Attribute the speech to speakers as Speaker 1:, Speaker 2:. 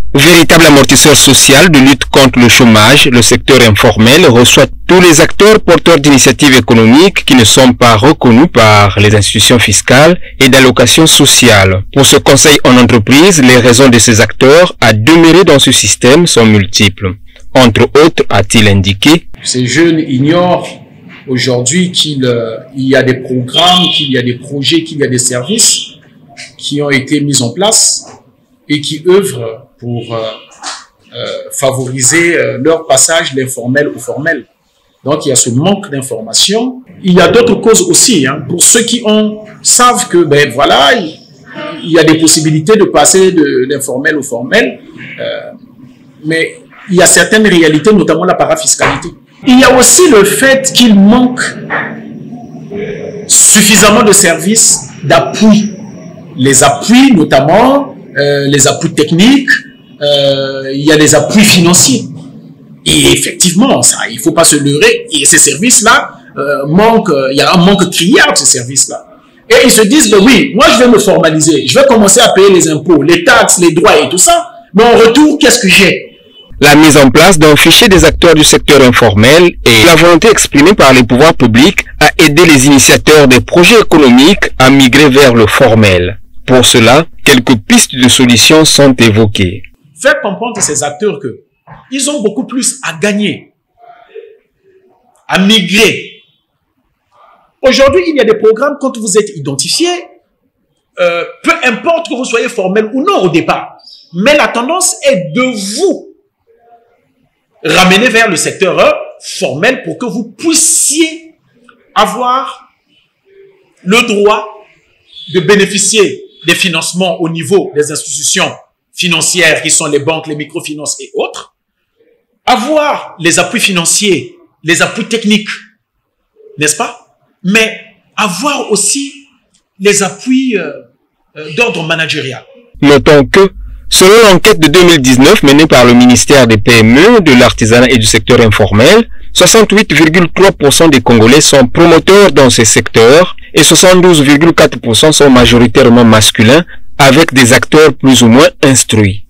Speaker 1: Véritable amortisseur social de lutte contre le chômage, le secteur informel reçoit tous les acteurs porteurs d'initiatives économiques qui ne sont pas reconnus par les institutions fiscales et d'allocations sociales. Pour ce conseil en entreprise, les raisons de ces acteurs à demeurer dans ce système sont multiples. Entre autres, a-t-il indiqué,
Speaker 2: ces jeunes ignorent aujourd'hui qu'il y a des programmes, qu'il y a des projets, qu'il y a des services qui ont été mis en place et qui œuvrent pour favoriser leur passage d'informel au formel. Donc, il y a ce manque d'information. Il y a d'autres causes aussi. Pour ceux qui savent que, ben voilà, il y a des possibilités de passer de l'informel au formel, mais il y a certaines réalités, notamment la parafiscalité. Il y a aussi le fait qu'il manque suffisamment de services d'appui. Les appuis, notamment, les appuis techniques, il y a des appuis financiers. Et effectivement, ça, il ne faut pas se leurrer. Et ces services-là manquent, il y a un manque criard de ces services-là. Et ils se disent, ben oui, moi je vais me formaliser, je vais commencer à payer les impôts, les taxes, les droits et tout ça, mais en retour, qu'est-ce que j'ai?
Speaker 1: La mise en place d'un fichier des acteurs du secteur informel et la volonté exprimée par les pouvoirs publics à aider les initiateurs des projets économiques à migrer vers le formel. Pour cela, quelques pistes de solutions sont évoquées.
Speaker 2: Faire comprendre à ces acteurs qu'ils ont beaucoup plus à gagner, à migrer. Aujourd'hui, il y a des programmes, quand vous êtes identifié, peu importe que vous soyez formel ou non au départ, mais la tendance est de vous ramener vers le secteur formel pour que vous puissiez avoir le droit de bénéficier des financements au niveau des institutions financières qui sont les banques, les microfinances et autres, avoir les appuis financiers, les appuis techniques, n'est-ce pas? Mais avoir aussi les appuis d'ordre managérial.
Speaker 1: Notons que, selon l'enquête de 2019 menée par le ministère des PME, de l'artisanat et du secteur informel, 68,3% des Congolais sont promoteurs dans ces secteurs et 72,4% sont majoritairement masculins avec des acteurs plus ou moins instruits.